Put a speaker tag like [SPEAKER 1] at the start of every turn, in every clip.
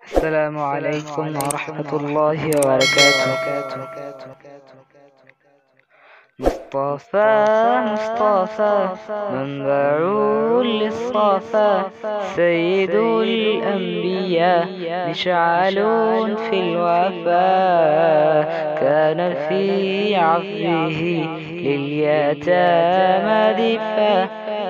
[SPEAKER 1] السلام عليكم ورحمة الله وبركاته. مصطفى منبع للصفا، سيد الأنبياء مشعل في الوفاء، كان في عفوه لليتامى دفا.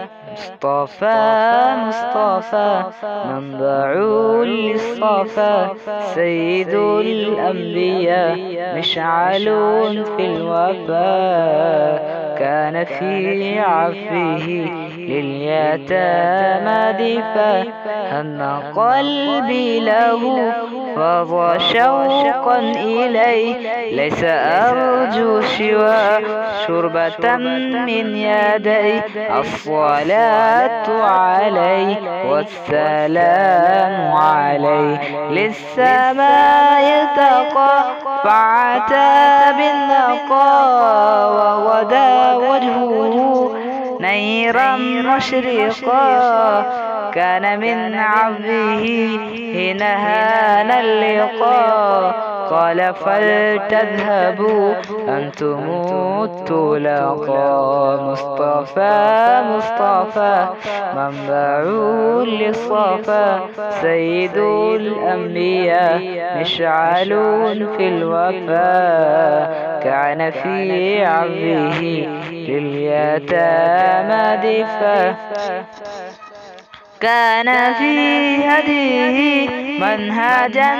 [SPEAKER 1] مصطفى منبع للصفا، سيد الأنبياء مشعل في الوفاء، كان في عفوه لليتامى دفا. هن قلبي له فاض شوقا إليه، ليس أرجو سوى شربة من يدي. الصلاة عليه والسلام عليه، للسماء ارتقى فعتى بالنقاء، وغدا وجهه نيرا مشرقا، كان من عبده نهان اللقاء. قال فلتذهبوا أنتم الطلقاء. مصطفى منبع للصفا، سيد الأنبياء مشعل في الوفاء، كان في عبده لليتامى دفا. كان في هديه منهجا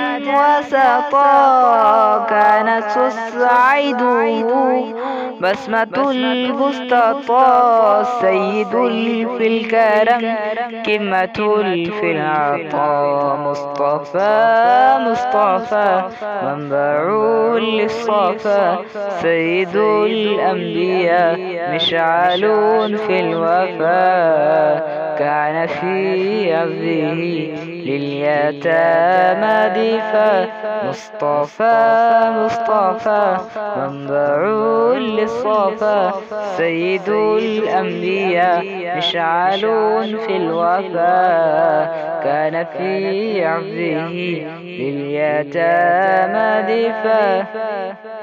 [SPEAKER 1] وسطا، كانت سعيده بسمة البسطاء. سيد في الكرم كمة في العطاء. مصطفى منبع للصفا، سيد الأنبياء مشعل في الوفاء، كان في عبده لليتامى دفا. مصطفى منبع للصفا، سيد الأنبياء مشعل في الوفاء، كان في عبده لليتامى دفا.